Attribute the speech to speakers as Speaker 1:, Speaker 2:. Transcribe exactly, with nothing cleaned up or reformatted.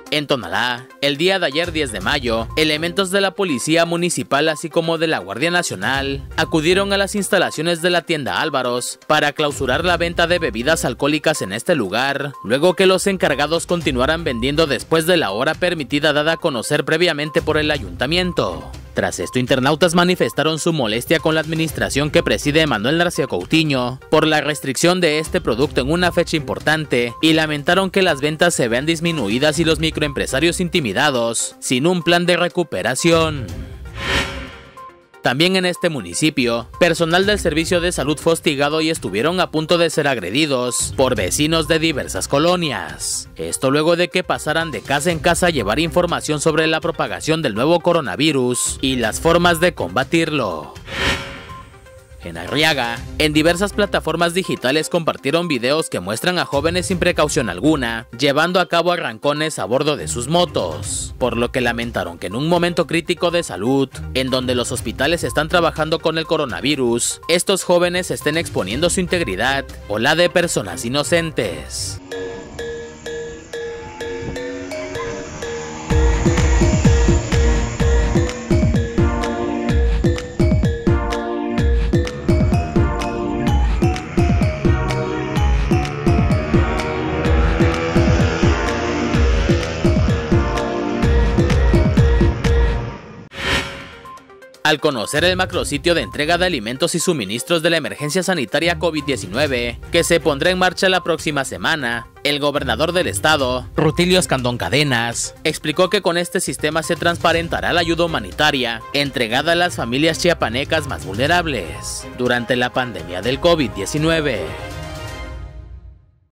Speaker 1: En Tonalá, el día de ayer diez de mayo, elementos de la Policía Municipal así como de la Guardia Nacional acudieron a las instalaciones de la tienda Álvaros para clausurar la venta de bebidas alcohólicas en este lugar, luego que los encargados continuaran vendiendo después de la hora permitida dada a conocer previamente por el ayuntamiento. Tras esto, internautas manifestaron su molestia con la administración que preside Manuel Narcea Coutinho por la restricción de este producto en una fecha importante y lamentaron que las ventas se vean disminuidas y los microempresarios intimidados, sin un plan de recuperación. También en este municipio, personal del servicio de salud fue hostigado y estuvieron a punto de ser agredidos por vecinos de diversas colonias. Esto luego de que pasaran de casa en casa a llevar información sobre la propagación del nuevo coronavirus y las formas de combatirlo. En Arriaga, en diversas plataformas digitales compartieron videos que muestran a jóvenes sin precaución alguna, llevando a cabo arrancones a bordo de sus motos, por lo que lamentaron que en un momento crítico de salud, en donde los hospitales están trabajando con el coronavirus, estos jóvenes estén exponiendo su integridad o la de personas inocentes. Al conocer el macrositio de entrega de alimentos y suministros de la emergencia sanitaria COVID diecinueve, que se pondrá en marcha la próxima semana, el gobernador del estado, Rutilio Escandón Cadenas, explicó que con este sistema se transparentará la ayuda humanitaria entregada a las familias chiapanecas más vulnerables durante la pandemia del COVID diecinueve.